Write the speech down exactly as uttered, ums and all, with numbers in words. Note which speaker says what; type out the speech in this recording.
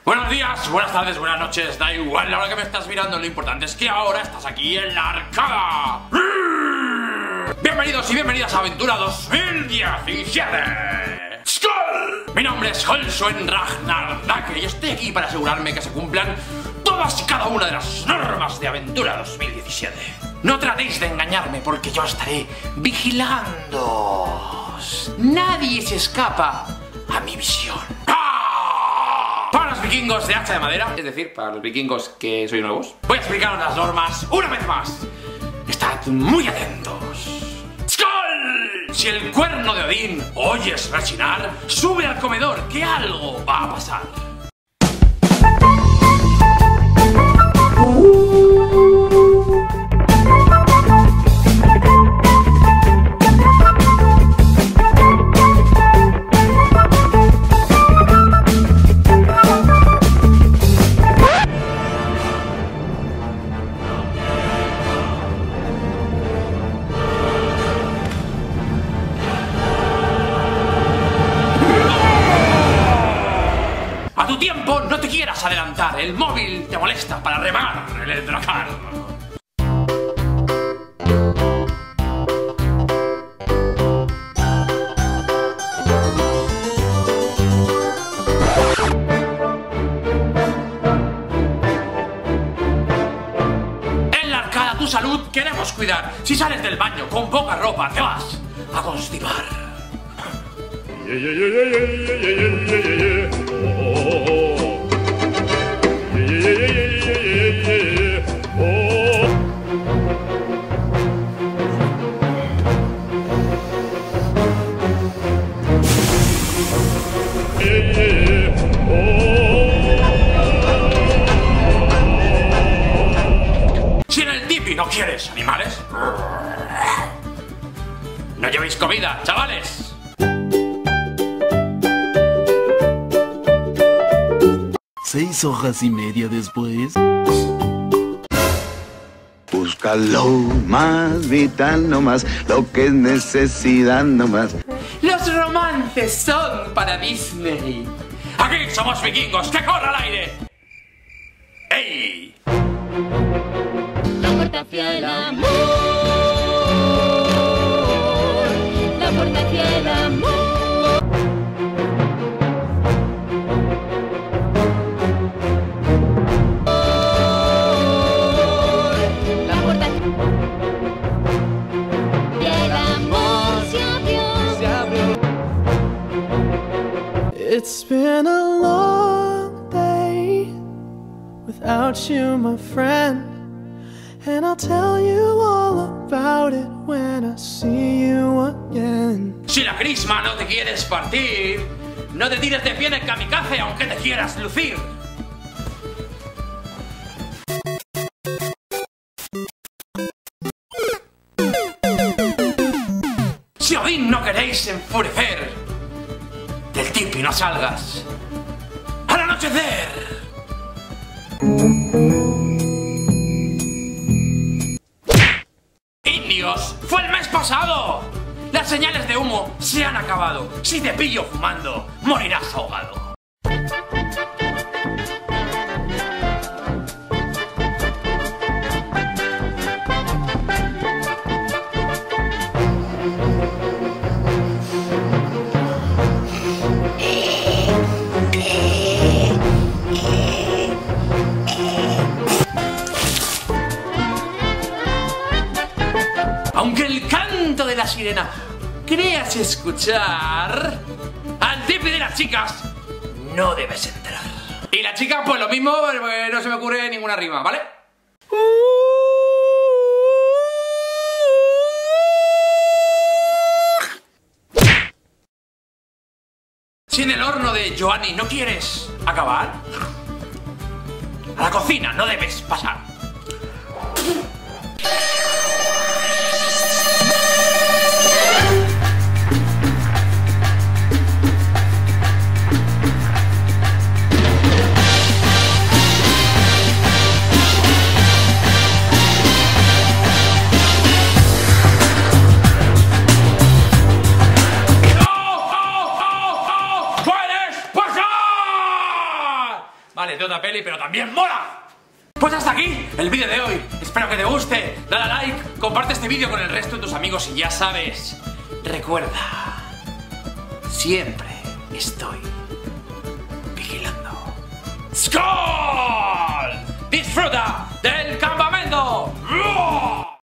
Speaker 1: Buenos días, buenas tardes, buenas noches, da igual la hora que me estás mirando, lo importante es que ahora estás aquí en la Arcada. Bienvenidos y bienvenidas a Aventura dos mil diecisiete. ¡Skull! Mi nombre es Holsuen Ragnar Dake y estoy aquí para asegurarme que se cumplan todas y cada una de las normas de Aventura dos mil diecisiete. No tratéis de engañarme porque yo estaré vigilando. Nadie se escapa a mi visión. Para los vikingos de hacha de madera, es decir, para los vikingos que sois nuevos, voy a explicaros las normas una vez más. Estad muy atentos. ¡Skull! Si el cuerno de Odín oyes rechinar, sube al comedor, que algo va a pasar. Tu tiempo, no te quieras adelantar. El móvil te molesta para remar el dracar. En la Arcada, tu salud queremos cuidar. Si sales del baño con poca ropa, te vas a constipar. Yeah, yeah, yeah, yeah, yeah, yeah, yeah, yeah, yeah. Si en el tipi no quieres animales, no llevéis comida, chavales.
Speaker 2: Seis hojas y media después.
Speaker 3: Busca lo más vital nomás, lo que es necesidad nomás.
Speaker 1: Los romances son para Disney. Aquí somos vikingos, que corra al aire. ¡Ey!
Speaker 4: La puerta hacia el amor. La puerta hacia el amor.
Speaker 5: It's been a long day without you, my friend, and I'll tell you all about it when I see you again.
Speaker 1: Si la crisma no te quieres partir, no te tires de pie en el kamikaze aunque te quieras lucir. Si Odín no queréis enfurecer, del tipi no salgas al anochecer. Indios, fue el mes pasado. Las señales de humo se han acabado. Si te pillo fumando, morirás ahogado. Aunque el canto de la sirena creas escuchar, al tipi de las chicas no debes entrar. Y la chica, pues lo mismo, pues no se me ocurre ninguna rima, ¿vale? Si en el horno de Joanny no quieres acabar, a la cocina no debes pasar. vale, de otra peli, pero también mola. Pues hasta aquí el vídeo de hoy. Espero que te guste. Dale a like, comparte este vídeo con el resto de tus amigos y ya sabes, recuerda, siempre estoy vigilando. ¡Skol! ¡Disfruta